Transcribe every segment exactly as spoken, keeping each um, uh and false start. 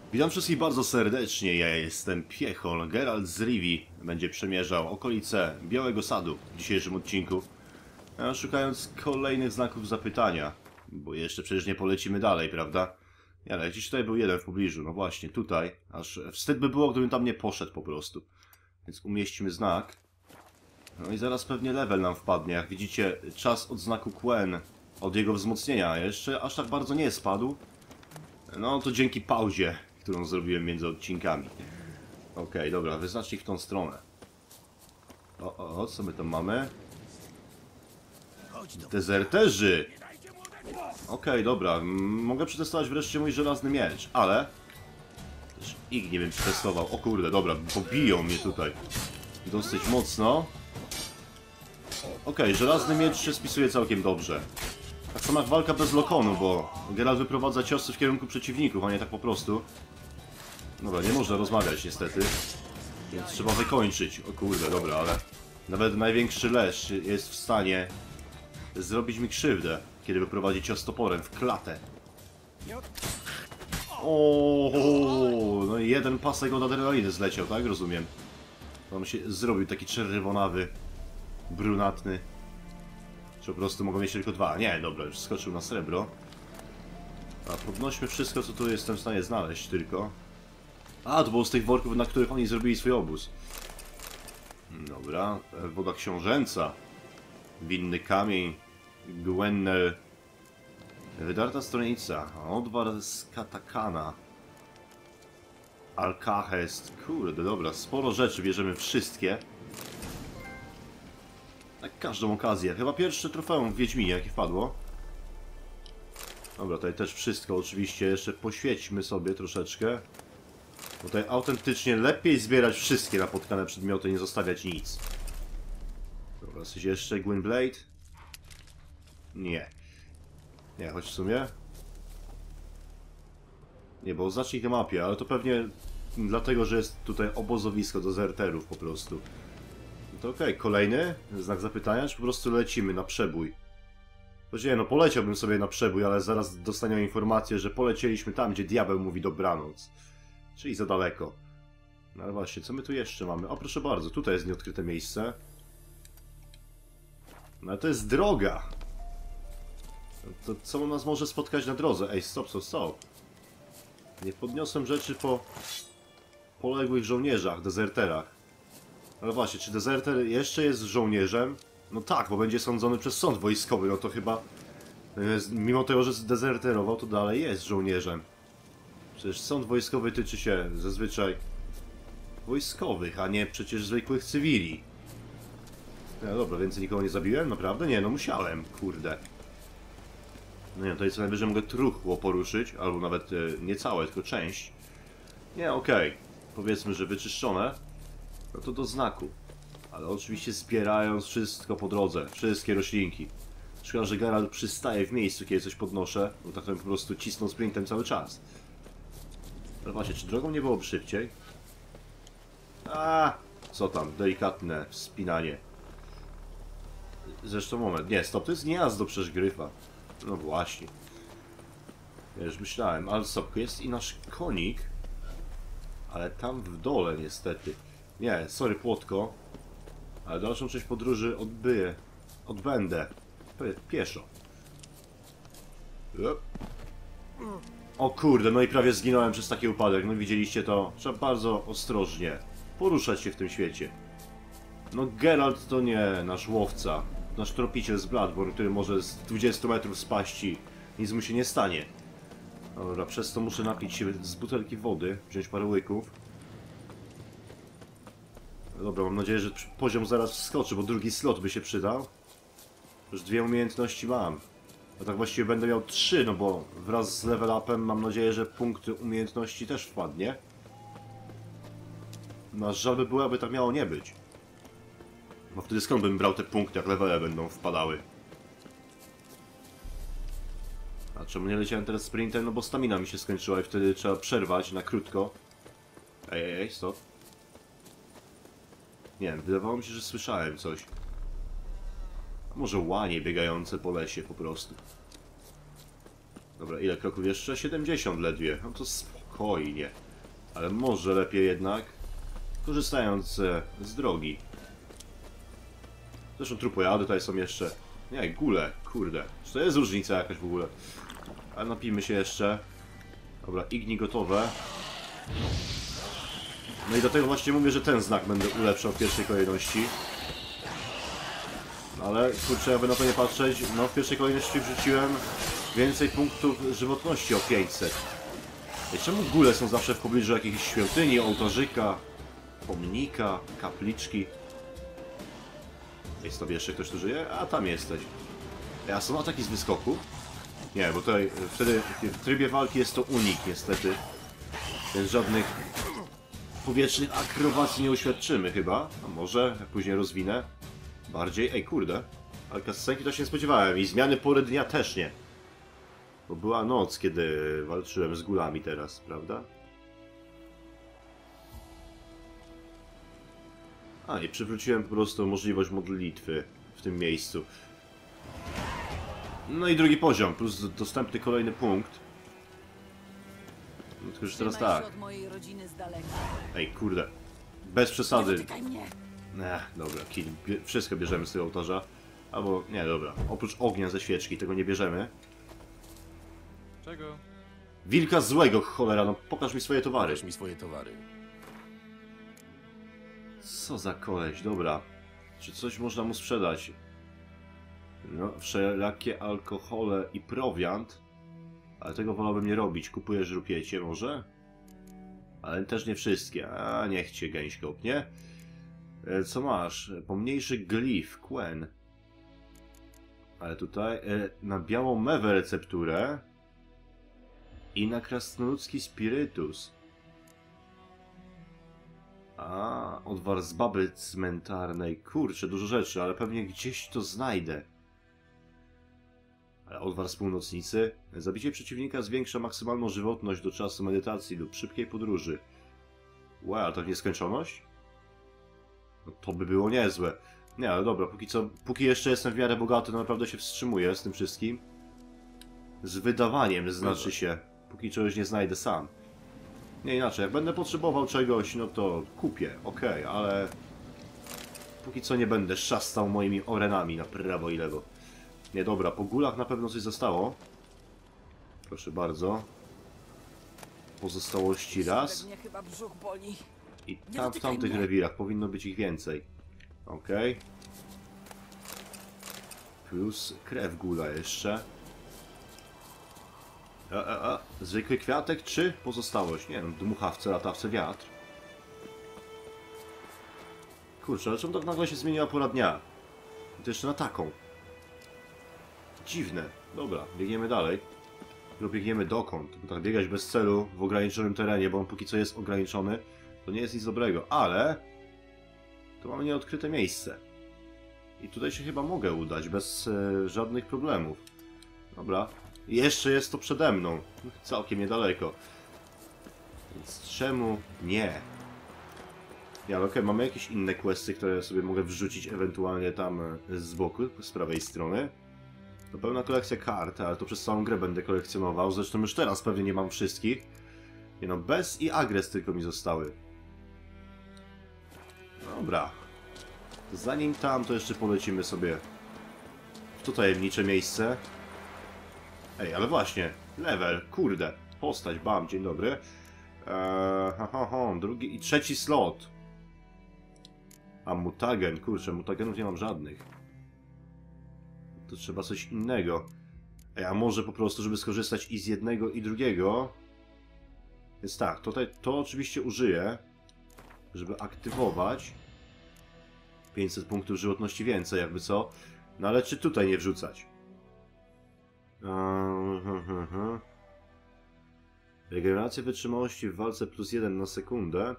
Witam wszystkich bardzo serdecznie, ja jestem Piechol. Geralt z Rivii będzie przemierzał okolice Białego Sadu w dzisiejszym odcinku, szukając kolejnych znaków zapytania, bo jeszcze przecież nie polecimy dalej, prawda? Ale gdzieś tutaj był jeden w pobliżu, no właśnie, tutaj, aż wstyd by było, gdybym tam nie poszedł po prostu. Więc umieścimy znak. No i zaraz pewnie level nam wpadnie, jak widzicie, czas od znaku Quen, od jego wzmocnienia jeszcze aż tak bardzo nie spadł. No to dzięki pauzie, którą zrobiłem między odcinkami. Okej, okay, dobra, wyznacznik w tą stronę. O, o, o, co my tam mamy? Dezerterzy! Okej, okay, dobra, M mogę przetestować wreszcie mój żelazny miecz, ale... też ich nie wiem przetestował. O kurde, dobra, pobiją mnie tutaj dosyć mocno. Okej, okay, żelazny miecz się spisuje całkiem dobrze. Tak samo jak walka bez lokonu, bo Geralt wyprowadza ciosy w kierunku przeciwników, a nie tak po prostu. Dobra, nie można rozmawiać niestety, więc trzeba wykończyć. O kurde, dobra, ale nawet największy lesz jest w stanie zrobić mi krzywdę, kiedy wyprowadzi cios toporem w klatę. O, no i jeden pasek od adrenaliny zleciał, tak? Rozumiem. On się zrobił taki czerwonawy, brunatny. Czy po prostu mogą mieć tylko dwa? Nie, dobra, już skoczył na srebro. A podnośmy wszystko, co tu jestem w stanie znaleźć tylko. A, to było z tych worków, na których oni zrobili swój obóz. Dobra, woda książęca. Winny kamień. Gwennel. Wydarta stronica. Odwar z katakana. Alkahest. Kurde, dobra, sporo rzeczy, bierzemy wszystkie. Na każdą okazję. Chyba pierwsze trofeum w Wiedźminie, jakie wpadło. Dobra, tutaj też wszystko oczywiście. Jeszcze poświećmy sobie troszeczkę. Bo tutaj autentycznie lepiej zbierać wszystkie napotkane przedmioty, nie zostawiać nic. Dobra, coś jeszcze? Gwynblade? Nie. Nie, choć w sumie... Nie, bo oznacznik na mapie, ale to pewnie dlatego, że jest tutaj obozowisko dezerterów po prostu. To okej, okay. Kolejny znak zapytania, czy po prostu lecimy na przebój? Choć nie, no poleciałbym sobie na przebój, ale zaraz dostaniemy informację, że polecieliśmy tam, gdzie diabeł mówi dobranoc. Czyli za daleko. No ale właśnie, co my tu jeszcze mamy? O, proszę bardzo, tutaj jest nieodkryte miejsce. No ale to jest droga. To co nas może spotkać na drodze? Ej, stop, stop, stop. Nie podniosłem rzeczy po poległych żołnierzach, dezerterach. Ale właśnie, czy dezerter jeszcze jest żołnierzem? No tak, bo będzie sądzony przez sąd wojskowy, no to chyba... Mimo tego, że zdezerterował, to dalej jest żołnierzem. Przecież sąd wojskowy tyczy się zazwyczaj wojskowych, a nie przecież zwykłych cywili. No dobra, więcej nikogo nie zabiłem? Naprawdę? Nie, no musiałem, kurde. No nie, tutaj co najwyżej mogę truchło poruszyć, albo nawet e, nie całe, tylko część. Nie, okej. Okay. Powiedzmy, że wyczyszczone. No to do znaku. Ale oczywiście zbierając wszystko po drodze, wszystkie roślinki. Szkoda, że Geralt przystaje w miejscu, kiedy coś podnoszę, bo tak to po prostu cisnął sprintem cały czas. Ale właśnie, czy drogą nie byłoby szybciej? A, co tam, delikatne wspinanie. Zresztą moment, nie, stop, to jest niejazdo przez gryfa. No właśnie. Ja już myślałem, ale stop, jest i nasz konik. Ale tam w dole niestety. Nie, sorry Płotko. Ale dalszą część podróży odbyję. Odbędę. Pieszo. O kurde, no i prawie zginąłem przez taki upadek. No widzieliście to? Trzeba bardzo ostrożnie poruszać się w tym świecie. No Geralt to nie nasz łowca. Nasz tropiciel z Bloodborne, który może z dwudziestu metrów spaść i nic mu się nie stanie. Dobra, przez to muszę napić się z butelki wody, wziąć parę łyków. Dobra, mam nadzieję, że poziom zaraz wskoczy, bo drugi slot by się przydał. Już dwie umiejętności mam. A tak właściwie będę miał trzy, no bo wraz z level upem mam nadzieję, że punkt umiejętności też wpadnie. No żal by było, aby tak miało nie być. Bo wtedy skąd bym brał te punkty, jak levele będą wpadały? A czemu nie leciałem teraz sprintem? No bo stamina mi się skończyła i wtedy trzeba przerwać na krótko. Ej, ej, ej, stop. Nie wiem, wydawało mi się, że słyszałem coś. A może łanie biegające po lesie po prostu. Dobra, ile kroków jeszcze? siedemdziesiąt ledwie. No to spoko. spokojnie. Ale może lepiej jednak, korzystając e, z drogi. Zresztą trupojady tutaj są jeszcze... Nie, gule, kurde. Czy to jest różnica jakaś w ogóle? Ale napijmy się jeszcze. Dobra, igni gotowe. No i dlatego właśnie mówię, że ten znak będę ulepszał w pierwszej kolejności. Ale kurczę, jakby na to nie patrzeć, no w pierwszej kolejności wrzuciłem więcej punktów żywotności o pięćset. I czemu góle są zawsze w pobliżu jakichś świątyni, ołtarzyka, pomnika, kapliczki? Jest to jeszcze ktoś tu żyje? A tam jesteś. A są ataki z wyskoku? Nie, bo tutaj wtedy w trybie walki jest to unik niestety. Więc żadnych powietrznych akrobacji nie uświadczymy chyba. A może, jak później rozwinę. Bardziej, ej kurde. Ale cutscenki to się nie spodziewałem i zmiany pory dnia też nie. Bo była noc, kiedy walczyłem z gulami teraz, prawda? A, i przywróciłem po prostu możliwość modlitwy w tym miejscu. No i drugi poziom, plus dostępny kolejny punkt. No tylko, że teraz tak. Od mojej rodziny z daleka. Ej, kurde. Bez przesady. Nie dotykaj mnie. Ech, dobra, kill. Bie wszystko bierzemy z tego ołtarza. Albo, nie, dobra. Oprócz ognia ze świeczki, tego nie bierzemy. Czego? Wilka złego, cholera, no pokaż mi swoje towary. Pokaż mi swoje towary. Co za koleś, dobra. Czy coś można mu sprzedać? No, wszelakie alkohole i prowiant. Ale tego wolałbym nie robić. Kupujesz rupiecie może? Ale też nie wszystkie. A niech cię gęś kopnie. E, co masz? Pomniejszy glif, Quen. Ale tutaj e, na białą mewę recepturę. I na krasnoludzki spirytus. A, odwar z baby cmentarnej. Kurczę, dużo rzeczy, ale pewnie gdzieś to znajdę. Ale odwar z północnicy. Zabicie przeciwnika zwiększa maksymalną żywotność do czasu medytacji lub szybkiej podróży. Wow, a to w nieskończoność? No to by było niezłe. Nie, ale dobra, póki co, póki jeszcze jestem w miarę bogaty, no naprawdę się wstrzymuję z tym wszystkim. Z wydawaniem, znaczy się. Póki czegoś nie znajdę sam. Nie inaczej, jak będę potrzebował czegoś, no to kupię, okej, okay, ale... Póki co nie będę szastał moimi orenami na prawo i lewo. Nie, dobra, po gulach na pewno coś zostało. Proszę bardzo. Pozostałości raz. Mnie chyba brzuch boli. I tam w tamtych rewirach powinno być ich więcej. Okej. Okay. Plus krew gula jeszcze. A, a, a. Zwykły kwiatek czy pozostałość? Nie no, dmuchawce, latawce, wiatr. Kurczę, ale czemu tak nagle się zmieniła pora dnia? I to jeszcze na taką. Dziwne. Dobra, biegniemy dalej. Lub biegniemy dokąd? Bo tak biegać bez celu w ograniczonym terenie, bo on póki co jest ograniczony, to nie jest nic dobrego, ale... Tu mamy nieodkryte miejsce. I tutaj się chyba mogę udać bez e, żadnych problemów. Dobra. I jeszcze jest to przede mną. Całkiem niedaleko. Więc czemu nie? Ja, ale okej, okay, mamy jakieś inne questy, które sobie mogę wrzucić ewentualnie tam z boku, z prawej strony. To pełna kolekcja kart, ale to przez całą grę będę kolekcjonował. Zresztą już teraz pewnie nie mam wszystkich. Nie no, Bez i Agres tylko mi zostały. Dobra. Zanim tam, to jeszcze polecimy sobie w to tajemnicze miejsce. Ej, ale właśnie, level, kurde, postać, bam, dzień dobry. Eee, ha, ha, ha, drugi i trzeci slot. A mutagen, kurczę, mutagenów nie mam żadnych. To trzeba coś innego. Ej, a może po prostu, żeby skorzystać i z jednego i drugiego. Więc tak, tutaj to oczywiście użyję, żeby aktywować. pięćset punktów żywotności więcej, jakby co. No ale czy tutaj nie wrzucać? Regeneracja wytrzymałości w walce plus jeden na sekundę.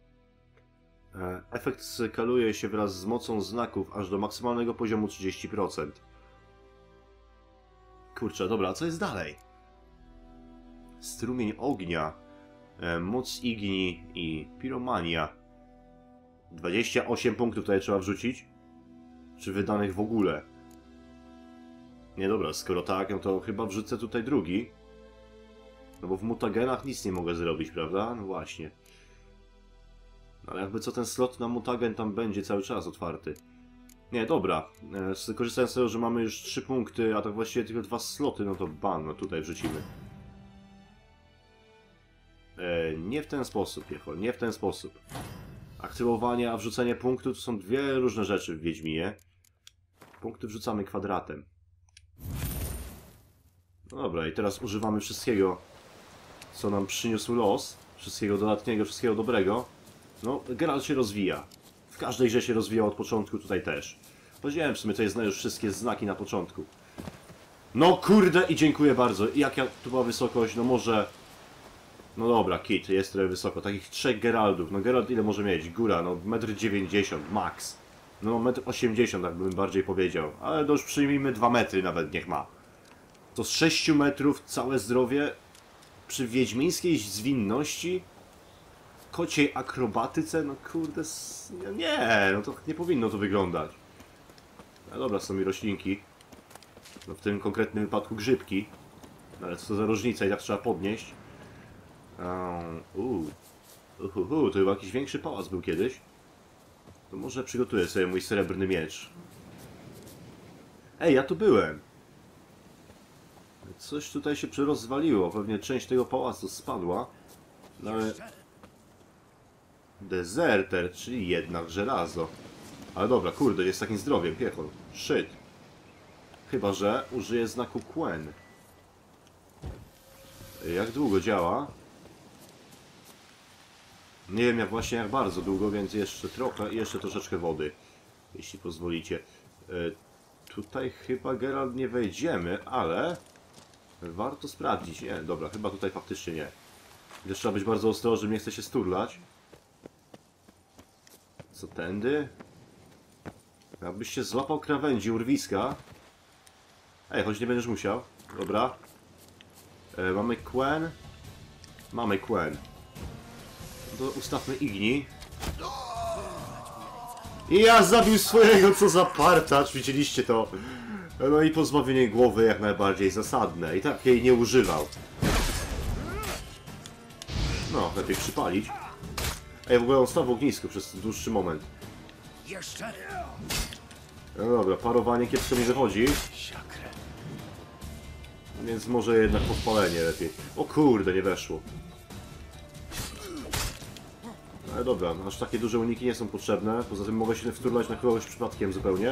Efekt skaluje się wraz z mocą znaków aż do maksymalnego poziomu trzydzieści procent. Kurczę, dobra, a co jest dalej? Strumień ognia, moc igni i piromania. dwadzieścia osiem punktów tutaj trzeba wrzucić? Czy wydanych w ogóle? Nie, dobra, skoro tak, no to chyba wrzucę tutaj drugi. No bo w mutagenach nic nie mogę zrobić, prawda? No właśnie. Ale jakby co, ten slot na mutagen tam będzie cały czas otwarty. Nie, dobra. E, korzystając z tego, że mamy już trzy punkty, a tak właściwie tylko dwa sloty, no to ban, no tutaj wrzucimy. E, nie w ten sposób, Jechol, nie w ten sposób. Aktywowanie, a wrzucenie punktu to są dwie różne rzeczy w Wiedźminie. Punkty wrzucamy kwadratem. No dobra, i teraz używamy wszystkiego, co nam przyniósł los. Wszystkiego dodatniego, wszystkiego dobrego. No, Geralt się rozwija. W każdej grze się rozwijał od początku, tutaj też. Powiedziałem w sumie, to jest już wszystkie znaki na początku. No kurde i dziękuję bardzo. I jaka tu była wysokość? No może... No dobra, kit, jest trochę wysoko. Takich trzech Geraldów. No Geralt ile może mieć? Góra, no metr dziewięćdziesiąt, max. No metr osiemdziesiąt, tak bym bardziej powiedział. Ale to już przyjmijmy dwa metry nawet, niech ma. To z sześciu metrów całe zdrowie przy wiedźmińskiej zwinności, kociej akrobatyce, no kurde, nie, no to nie powinno to wyglądać. No dobra, są mi roślinki. No w tym konkretnym wypadku grzybki. No ale co to za różnica, i tak trzeba podnieść. Uuu, uhuhu, to chyba jakiś większy pałac był kiedyś. To może przygotuję sobie mój srebrny miecz. Ej, ja tu byłem. Coś tutaj się przerozwaliło, pewnie część tego pałacu spadła. No ale... Dezerter, czyli jednak żelazo. Ale dobra, kurde, jest takim zdrowiem, piechol. Shit. Chyba że użyję znaku Quen. Jak długo działa? Nie wiem jak właśnie jak bardzo długo, więc jeszcze trochę i jeszcze troszeczkę wody. Jeśli pozwolicie. E, tutaj chyba Geralt nie wejdziemy, ale... Warto sprawdzić. Nie, dobra, chyba tutaj faktycznie nie. Gdyż trzeba być bardzo ostrożnym, nie chce się sturlać. Co tędy? Jakbyś się złapał krawędzi urwiska. Ej, choć nie będziesz musiał. Dobra. E, mamy Quen. Mamy Quen. To ustawmy Igni. I ja zabił swojego, co za partacz, widzieliście to. No i pozbawienie głowy jak najbardziej zasadne. I tak jej nie używał. No, lepiej przypalić. Ej, w ogóle on stał w ognisku przez dłuższy moment. Jeszcze? No dobra, parowanie kiepsko mi wychodzi. Więc może jednak podpalenie lepiej. O kurde, nie weszło. Ale dobra, aż takie duże uniki nie są potrzebne. Poza tym mogę się wturlać na kogoś przypadkiem zupełnie.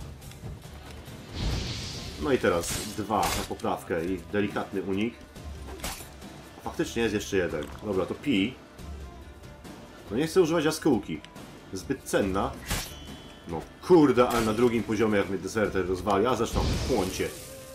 No i teraz dwa na poprawkę i delikatny unik. Faktycznie jest jeszcze jeden. Dobra, to pi. No nie chcę używać jaskółki. Zbyt cenna. No kurde, ale na drugim poziomie jak mnie deserter rozwali. A zresztą, chłoncie.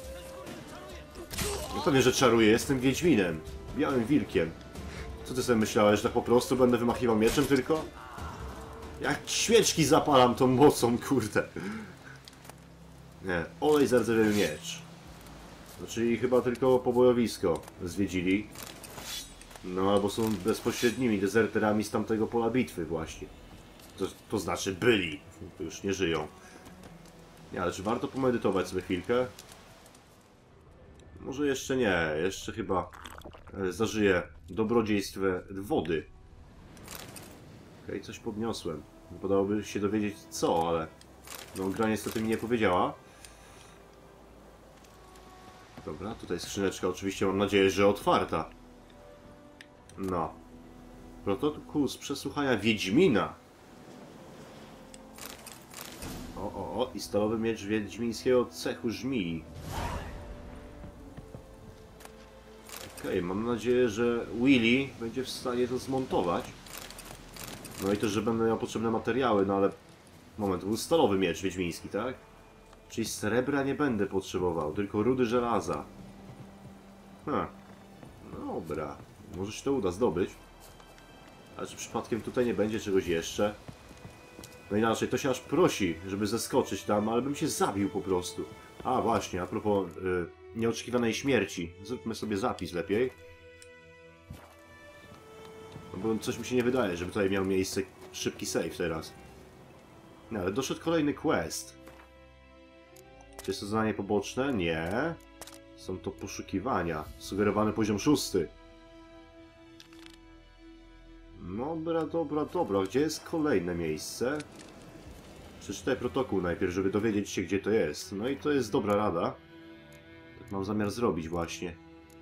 No pewnie, że czaruję. Jestem Wiedźminem. Białym wilkiem. Co ty sobie myślałeś, że tak po prostu będę wymachiwał mieczem tylko? Jak świeczki zapalam tą mocą, kurde. Nie, olej zardzewiały miecz. No, czyli chyba tylko pobojowisko zwiedzili. No albo są bezpośrednimi dezerterami z tamtego pola bitwy właśnie. To, to znaczy byli. To już nie żyją. Nie, ale czy warto pomedytować sobie chwilkę? Może jeszcze nie. Jeszcze chyba zażyję dobrodziejstwo wody. Okej, okay, coś podniosłem. Podałoby się dowiedzieć co, ale... No gra niestety mi nie powiedziała. Dobra, tutaj skrzyneczka oczywiście mam nadzieję, że otwarta. No. Protokół z przesłuchania Wiedźmina. O, o, o. I stalowy miecz wiedźmińskiego cechu żmii. Okej, okay, mam nadzieję, że Willy będzie w stanie to zmontować. No i też, że będę miał potrzebne materiały, no ale... Moment, to był stalowy miecz wiedźmiński, tak? Czyli srebra nie będę potrzebował, tylko rudy żelaza. Ha. Dobra. Może się to uda zdobyć. Ale czy przypadkiem tutaj nie będzie czegoś jeszcze? No inaczej, to się aż prosi, żeby zeskoczyć tam, ale bym się zabił po prostu. A właśnie, a propos y, nieoczekiwanej śmierci. Zróbmy sobie zapis lepiej. No bo coś mi się nie wydaje, żeby tutaj miał miejsce szybki save teraz. No ale doszedł kolejny quest. Czy jest to zadanie poboczne? Nie. Są to poszukiwania. Sugerowany poziom szósty. Dobra, dobra, dobra. Gdzie jest kolejne miejsce? Przeczytaj protokół najpierw, żeby dowiedzieć się, gdzie to jest. No i to jest dobra rada. Tak mam zamiar zrobić właśnie.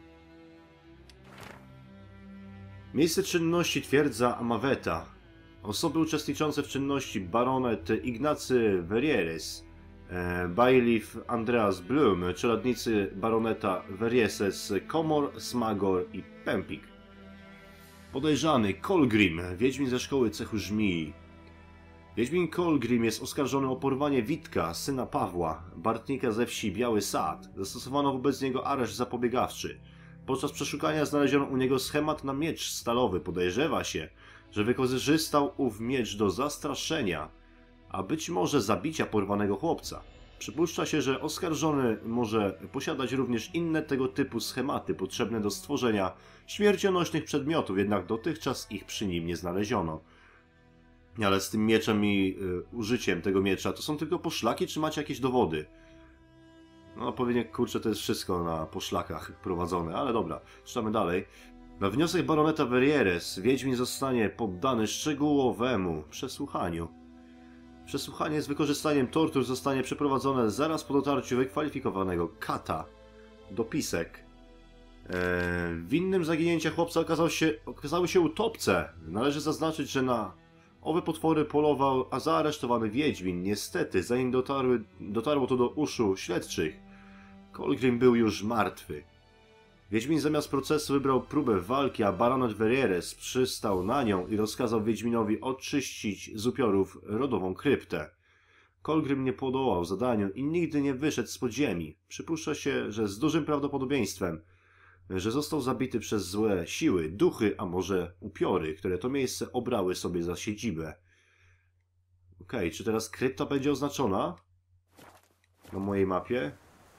Miejsce czynności twierdza Amaveta. Osoby uczestniczące w czynności baronet Ignacy Verrieres, e, bailiff Andreas Blum, czeladnicy baroneta Verrieses, Komor, Smagor i Pempik. Podejrzany Kolgrim, wiedźmin ze szkoły cechu żmii. Wiedźmin Kolgrim jest oskarżony o porwanie Witka, syna Pawła, Bartnika ze wsi Biały Sad. Zastosowano wobec niego areszt zapobiegawczy. Podczas przeszukania znaleziono u niego schemat na miecz stalowy. Podejrzewa się, że wykorzystał ów miecz do zastraszenia, a być może zabicia porwanego chłopca. Przypuszcza się, że oskarżony może posiadać również inne tego typu schematy potrzebne do stworzenia śmiercionośnych przedmiotów, jednak dotychczas ich przy nim nie znaleziono. Ale z tym mieczem i y, użyciem tego miecza to są tylko poszlaki, czy macie jakieś dowody? No pewnie, kurczę, to jest wszystko na poszlakach prowadzone, ale dobra, czytamy dalej. Na wniosek baroneta Verrieres wiedźmin zostanie poddany szczegółowemu przesłuchaniu. Przesłuchanie z wykorzystaniem tortur zostanie przeprowadzone zaraz po dotarciu wykwalifikowanego kata. Dopisek. Eee, winnym zaginięcia chłopca okazał się, okazały się utopce. Należy zaznaczyć, że na owe potwory polował a zaaresztowany wiedźmin. Niestety, zanim dotarły, dotarło to do uszu śledczych, Kolgrim był już martwy. Wiedźmin zamiast procesu wybrał próbę walki, a baronet Verrieres przystał na nią i rozkazał wiedźminowi oczyścić z upiorów rodową kryptę. Kolgrim nie podołał zadaniu i nigdy nie wyszedł z podziemi. Przypuszcza się, że z dużym prawdopodobieństwem, że został zabity przez złe siły, duchy, a może upiory, które to miejsce obrały sobie za siedzibę. Okej, okay, czy teraz krypta będzie oznaczona na mojej mapie?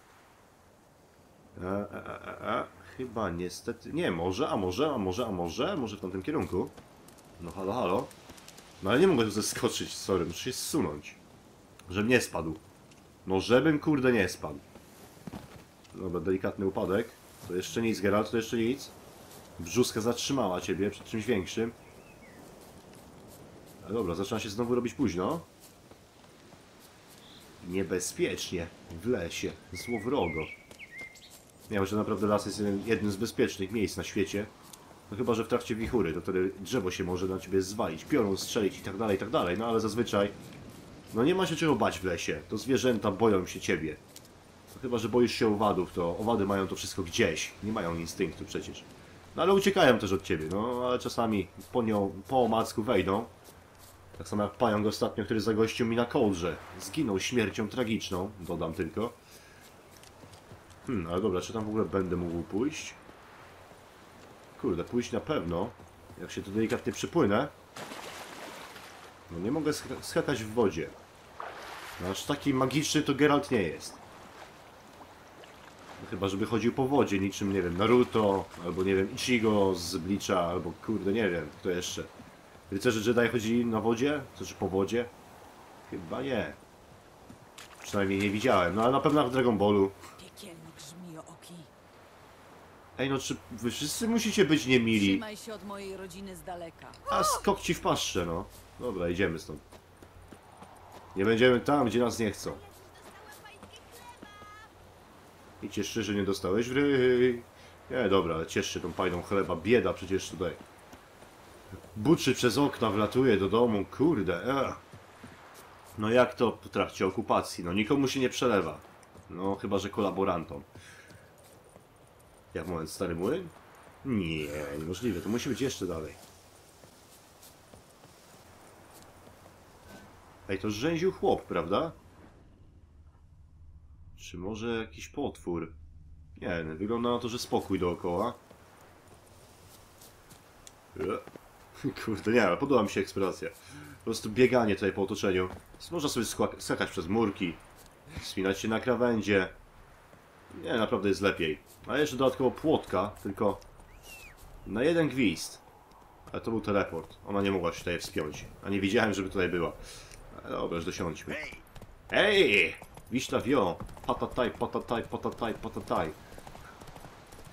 E, e, e, e. Chyba niestety... Nie, może, a może, a może, a może? Może w tamtym kierunku? No halo, halo. No ale nie mogę tu zeskoczyć, sorry, muszę się zsunąć. Żebym nie spadł. No żebym, kurde, nie spadł. Dobra, delikatny upadek. To jeszcze nic, Geralt, to jeszcze nic. Brzuska zatrzymała ciebie przed czymś większym. Ale dobra, zaczyna się znowu robić późno. Niebezpiecznie w lesie, złowrogo. Nie wiem, że naprawdę las jest jednym z bezpiecznych miejsc na świecie. No chyba, że w trakcie wichury, to wtedy drzewo się może na ciebie zwalić, piorun strzelić i tak dalej, i tak dalej. No ale zazwyczaj, no nie ma się czego bać w lesie. To zwierzęta boją się ciebie. No, chyba, że boisz się owadów, to owady mają to wszystko gdzieś. Nie mają instynktu przecież. No ale uciekają też od ciebie, no ale czasami po nią, po omacku wejdą. Tak samo jak pająk ostatnio, który zagościł mi na kołdrze. Zginął śmiercią tragiczną, dodam tylko. Hmm, ale dobra, czy tam w ogóle będę mógł pójść? Kurde, pójść na pewno. Jak się tu delikatnie przypłynę. No nie mogę sk skakać w wodzie. No, aż taki magiczny to Geralt nie jest. No, chyba, żeby chodził po wodzie, niczym, nie wiem, Naruto, albo nie wiem, Ichigo z Bleacha, albo kurde, nie wiem, kto jeszcze. Rycerze Jedi chodzili na wodzie? To czy po wodzie? Chyba nie. Przynajmniej nie widziałem, no ale na pewno w Dragon Ballu. Piekielnik żmijooki. Ej, no czy wy wszyscy musicie być niemili? Trzymaj się od mojej rodziny z daleka. A skok ci w paszczę, no. Dobra, idziemy stąd. Nie będziemy tam, gdzie nas nie chcą. I ciesz się, że nie dostałeś w ryj. Nie, dobra, ale ciesz się tą pajdą chleba. Bieda przecież tutaj. Buczy przez okna wlatuje do domu, kurde. Ech. No jak to w trakcie okupacji? No nikomu się nie przelewa. No chyba, że kolaborantom. Jak moment, stary młyn? Nie, niemożliwe, to musi być jeszcze dalej. Ej, to rzęził chłop, prawda? Czy może jakiś potwór? Nie, wygląda na to, że spokój dookoła. Kurde, nie, podoba mi się eksploracja. Po prostu bieganie tutaj po otoczeniu. Można sobie skakać przez murki, wspinać się na krawędzie. Nie, naprawdę jest lepiej. A jeszcze dodatkowo płotka, tylko na jeden gwizd. Ale to był teleport. Ona nie mogła się tutaj wspiąć. A nie widziałem, żeby tutaj była. Ale dobra, już dosiądźmy. Ej! Wiśla wio! Patataj, patataj, patataj, patataj.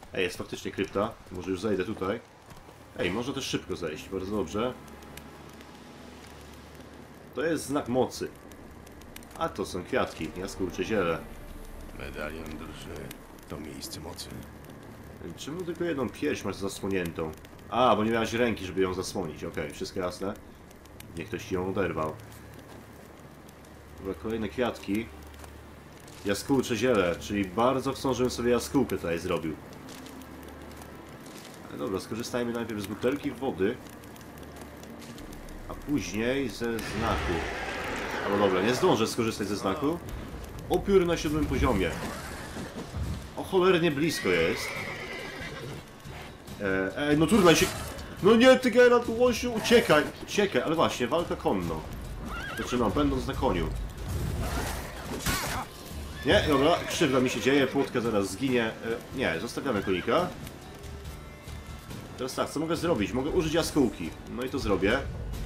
Ej, jest faktycznie krypta. Może już zejdę tutaj. Ej, można też szybko zejść. Bardzo dobrze. To jest znak mocy. A to są kwiatki. Jaskółcze ziele. Medalion duszy to miejsce mocy. Czemu tylko jedną pierś masz zasłoniętą? A, bo nie miałeś ręki, żeby ją zasłonić. Okej, okay, wszystko jasne. Niech ktoś ci ją oderwał. Dobra, kolejne kwiatki. Jaskółcze ziele, czyli bardzo chcą, żebym sobie jaskółkę tutaj zrobił. Ale dobra, skorzystajmy najpierw z butelki wody. A później ze znaku. No dobra, nie zdążę skorzystać ze znaku. Upiór na siódmym poziomie. O, cholernie blisko jest. Ej, no turlaj się... No nie, ty Geralt, tu łosiu, uciekaj! Uciekaj, ale właśnie, walka konno. Zaczynam, będąc na koniu. Nie, dobra, krzywda mi się dzieje, płotka zaraz zginie. E, nie, zostawiamy konika. Teraz tak, co mogę zrobić? Mogę użyć jaskółki. No i to zrobię.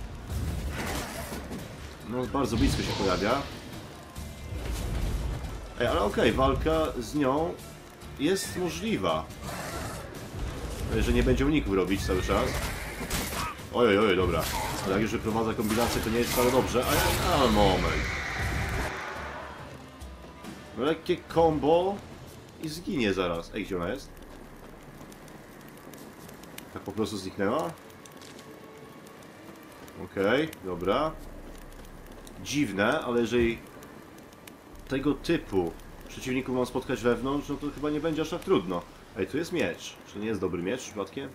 No, bardzo blisko się pojawia. Ej, ale okej, okay, walka z nią jest możliwa. Że nie będzie uników robić cały czas. Ojej, ojej, dobra. Ale jak już wyprowadza kombinację, to nie jest wcale dobrze. Ale, ale moment. Lekkie combo i zginie zaraz. Ej, gdzie ona jest? Tak po prostu zniknęła? Okej, okay, dobra. Dziwne, ale jeżeli tego typu przeciwników mam spotkać wewnątrz, no to chyba nie będzie aż tak trudno. Ej, tu jest miecz. Czy nie jest dobry miecz przypadkiem?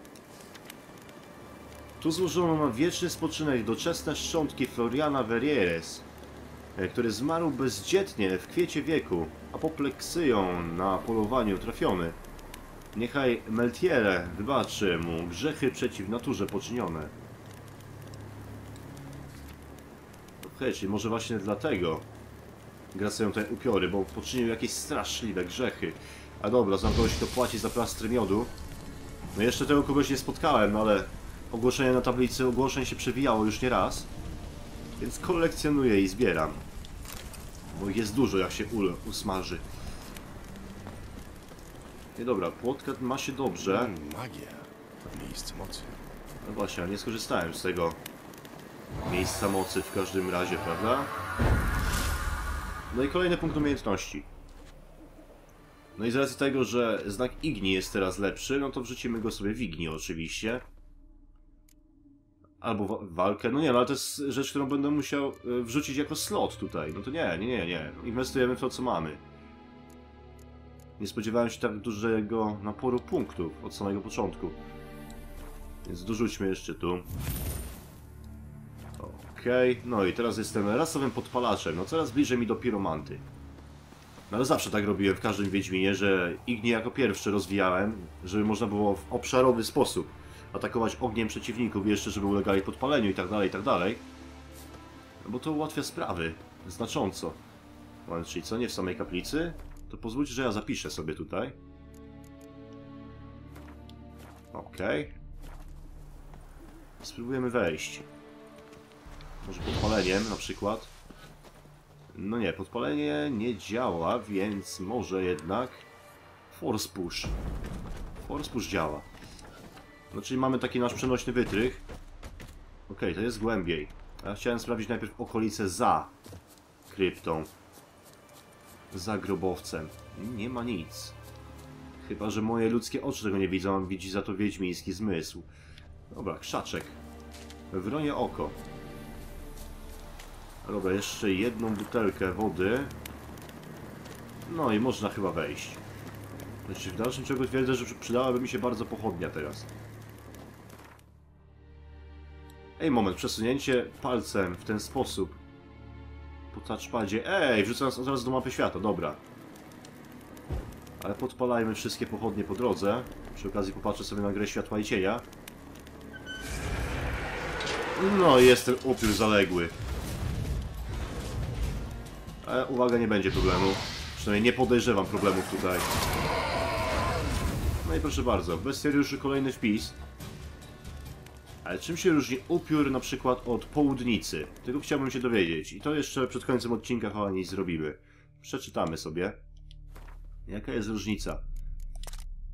Tu złożono na wieczny spoczynek doczesne szczątki Floriana Verrieres, który zmarł bezdzietnie w kwiecie wieku, apopleksyją na polowaniu trafiony. Niechaj Meltiere wybaczy mu grzechy przeciw naturze poczynione. Okej, czyli może właśnie dlatego gracają te upiory, bo poczynił jakieś straszliwe grzechy. A dobra, znam kogoś, kto płaci za plastry miodu. No jeszcze tego kogoś nie spotkałem, no ale ogłoszenie na tablicy ogłoszeń się przewijało już nie raz. Więc kolekcjonuję i zbieram. Bo ich jest dużo, jak się ul usmaży. Nie dobra, płotka ma się dobrze. Mm, magia to miejsce mocy. No właśnie, ale nie skorzystałem z tego miejsca mocy w każdym razie, prawda? No i kolejny punkt umiejętności. No i z racji tego, że znak Igni jest teraz lepszy, no to wrzucimy go sobie w Igni oczywiście. Albo wa walkę, no nie, no ale to jest rzecz, którą będę musiał wrzucić jako slot tutaj. No to nie, nie, nie, nie. Inwestujemy w to, co mamy. Nie spodziewałem się tak dużego naporu punktów od samego początku. Więc dorzućmy jeszcze tu. Okej, okay. No i teraz jestem rasowym podpalaczem. No coraz bliżej mi do piromanty. No ale zawsze tak robiłem w każdym Wiedźminie, że Ignię jako pierwszy rozwijałem, żeby można było w obszarowy sposób atakować ogniem przeciwników, jeszcze żeby ulegali podpaleniu i tak dalej, i tak dalej. No bo to ułatwia sprawy znacząco. No, czyli co, nie w samej kaplicy? To pozwólcie, że ja zapiszę sobie tutaj. Okej. Okay. Spróbujemy wejść. Może podpaleniem na przykład. No nie, podpalenie nie działa, więc może jednak Force Push. Force Push działa. No czyli mamy taki nasz przenośny wytrych. Ok, to jest głębiej. Ja chciałem sprawdzić najpierw okolice za kryptą. Za grobowcem. Nie ma nic. Chyba że moje ludzkie oczy tego nie widzą, a widzi za to wiedźmiński zmysł. Dobra, krzaczek. Wronie oko. Dobra, jeszcze jedną butelkę wody. No i można chyba wejść. Znaczy, w dalszym ciągu twierdzę, że przydałaby mi się bardzo pochodnia teraz. Ej, moment, przesunięcie palcem w ten sposób po touchpadzie. Ej, wrzucę nas od razu do mapy świata, dobra. Ale podpalajmy wszystkie pochodnie po drodze. Przy okazji popatrzę sobie na grę światła i cienia. No i jest ten upiór zaległy. Ale uwaga, nie będzie problemu. Przynajmniej nie podejrzewam problemów tutaj. No i proszę bardzo, w bestiariuszu kolejny wpis. Ale czym się różni upiór na przykład od południcy? Tego chciałbym się dowiedzieć. I to jeszcze przed końcem odcinka kochani zrobimy. Przeczytamy sobie. Jaka jest różnica?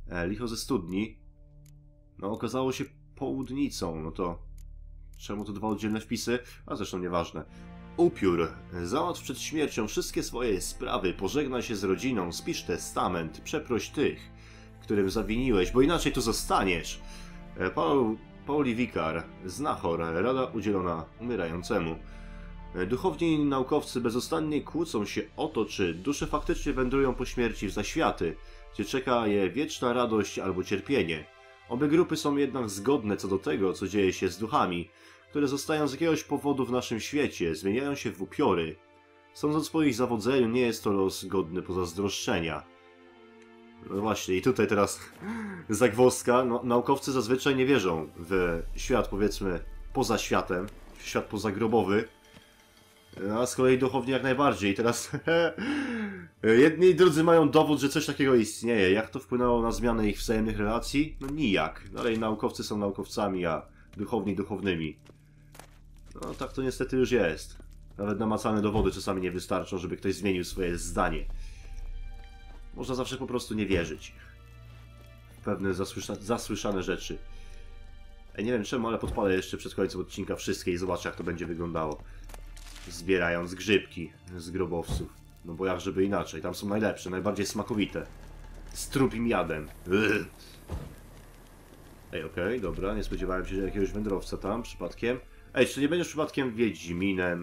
E, licho ze studni. No okazało się południcą, no to... Czemu to dwa oddzielne wpisy? A zresztą nieważne. Upiór. Załatw przed śmiercią wszystkie swoje sprawy, pożegnaj się z rodziną, spisz testament, przeproś tych, którym zawiniłeś, bo inaczej tu zostaniesz. E, Paul, Pauli Wikar, znachor, rada udzielona umierającemu. E, duchowni i naukowcy bezustannie kłócą się o to, czy dusze faktycznie wędrują po śmierci w zaświaty, gdzie czeka je wieczna radość albo cierpienie. Obie grupy są jednak zgodne co do tego, co dzieje się z duchami, które zostają z jakiegoś powodu w naszym świecie, zmieniają się w upiory. Sądząc po ich zawodzeniu, nie jest to los godny pozazdroszczenia. No właśnie, i tutaj teraz zagwozdka. No, naukowcy zazwyczaj nie wierzą w świat, powiedzmy, poza światem, w świat pozagrobowy, a z kolei duchowni jak najbardziej. I teraz jedni i drudzy mają dowód, że coś takiego istnieje. Jak to wpłynęło na zmianę ich wzajemnych relacji? No nijak. Dalej naukowcy są naukowcami, a duchowni duchownymi. No tak to niestety już jest. Nawet namacalne dowody czasami nie wystarczą, żeby ktoś zmienił swoje zdanie. Można zawsze po prostu nie wierzyć w pewne zasłysza zasłyszane rzeczy. Ja nie wiem czemu, ale podpalę jeszcze przed końcem odcinka wszystkie i zobaczę, jak to będzie wyglądało. Zbierając grzybki z grobowców. No bo jak żeby inaczej, tam są najlepsze, najbardziej smakowite. Z trupim jadem. Ugh. Ej, okej, okay, dobra, nie spodziewałem się, że jakiegoś wędrowca tam przypadkiem. Ej, czy nie będziesz przypadkiem Wiedźminem?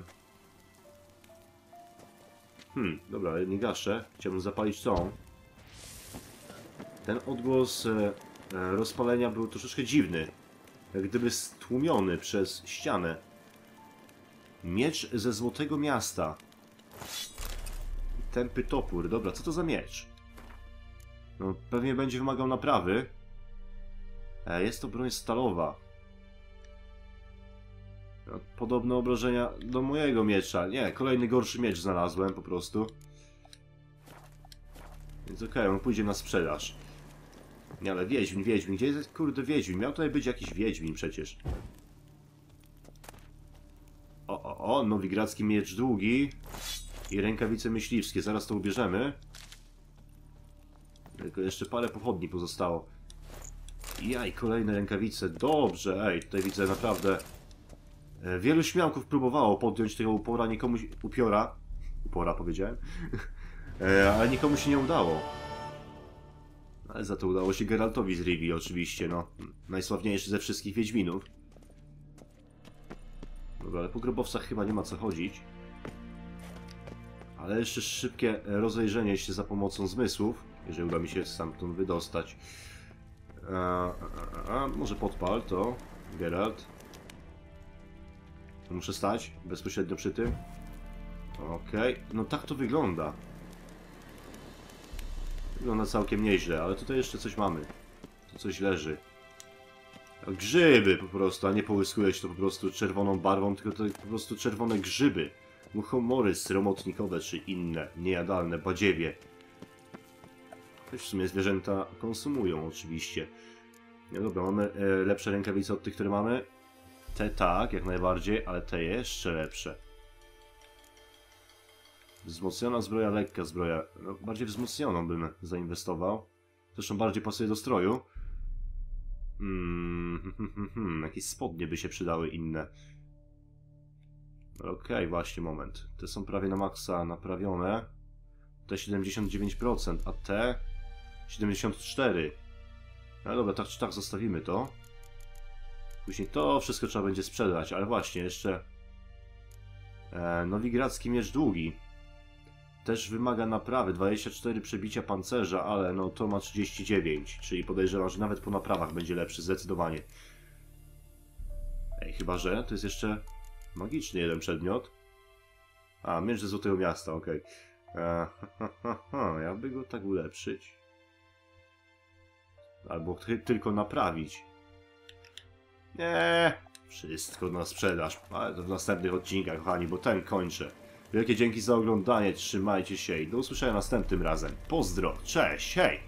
Hmm, dobra, nie gaszę. Chciałbym zapalić tą. Ten odgłos e, e, rozpalenia był troszeczkę dziwny. Jak gdyby stłumiony przez ścianę. Miecz ze Złotego Miasta. Tępy topór. Dobra, co to za miecz? No, pewnie będzie wymagał naprawy. E, jest to broń stalowa. No, podobne obrażenia do mojego miecza. Nie, kolejny gorszy miecz znalazłem po prostu. Więc okej, okay, on pójdzie na sprzedaż. Nie, ale Wiedźmin, Wiedźmin. Gdzie jest, kurde, Wiedźmin? Miał tutaj być jakiś Wiedźmin przecież. O, o, o, nowigradzki miecz długi. I rękawice myśliwskie. Zaraz to ubierzemy. Tylko jeszcze parę pochodni pozostało. Jaj, kolejne rękawice. Dobrze, ej, tutaj widzę naprawdę... Wielu śmiałków próbowało podjąć tego upora, nikomu... upiora. Upora powiedziałem. Ale nikomu się nie udało. Ale za to udało się Geraltowi z Rivii oczywiście, no. Najsławniejszy ze wszystkich Wiedźminów. Dobra, ale po grobowcach chyba nie ma co chodzić. Ale jeszcze szybkie rozejrzenie się za pomocą zmysłów, jeżeli uda mi się stamtąd wydostać. A, a, a, a może podpal to, Geralt. Muszę stać bezpośrednio przy tym. Okej, okay. No tak to wygląda. Wygląda całkiem nieźle, ale tutaj jeszcze coś mamy. Tu coś leży. Grzyby po prostu, a nie połyskuje się to po prostu czerwoną barwą, tylko to po prostu czerwone grzyby. Muchomory sromotnikowe czy inne, niejadalne badziewie. Też w sumie zwierzęta konsumują oczywiście. No dobra, mamy e, lepsze rękawice od tych, które mamy. Te tak, jak najbardziej, ale te jeszcze lepsze. Wzmocniona zbroja, lekka zbroja. No, bardziej wzmocnioną bym zainwestował. Zresztą bardziej pasuje do stroju. Hmm, hmm, hmm, hmm. Jakieś spodnie by się przydały inne. Okej, okay, właśnie, moment. Te są prawie na maksa naprawione. Te siedemdziesiąt dziewięć procent, a te siedemdziesiąt cztery procent. No dobra, tak czy tak zostawimy to. Później to wszystko trzeba będzie sprzedać, ale właśnie, jeszcze e, nowigradzki miecz długi. Też wymaga naprawy, dwadzieścia cztery przebicia pancerza, ale no to ma trzydzieści dziewięć, czyli podejrzewam, że nawet po naprawach będzie lepszy, zdecydowanie. Ej, chyba że to jest jeszcze magiczny jeden przedmiot. A, miecz ze Złotego Miasta, okej. Okay. Jakby go tak ulepszyć. Albo tylko naprawić. Nie, wszystko na sprzedaż, ale to w następnych odcinkach, kochani, bo ten kończę. Wielkie dzięki za oglądanie, trzymajcie się i do usłyszenia następnym razem. Pozdro, cześć, hej!